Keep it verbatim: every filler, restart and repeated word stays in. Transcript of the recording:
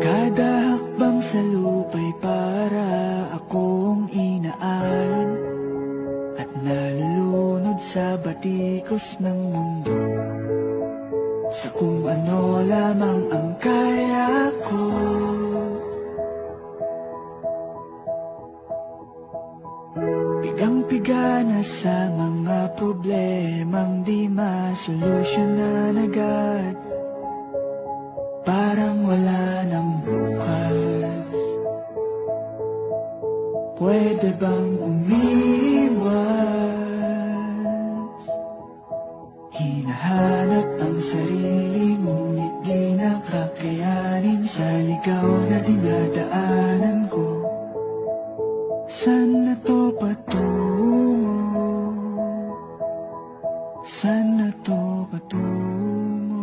Kada hakbang sa lupa'y para akong inaalon at nalulunod sa batikos ng mundo, sa kung ano lamang ang kaya ko. Pigang-piga na sa mga problemang di masolusyonan agad, parang wala nang bukas. Pwede bang umiwas? Hinahanap ang sarili, ngunit di nakakayanin sa ligaw na dinadaanan ko. Saan na to patungo? Saan na to patungo?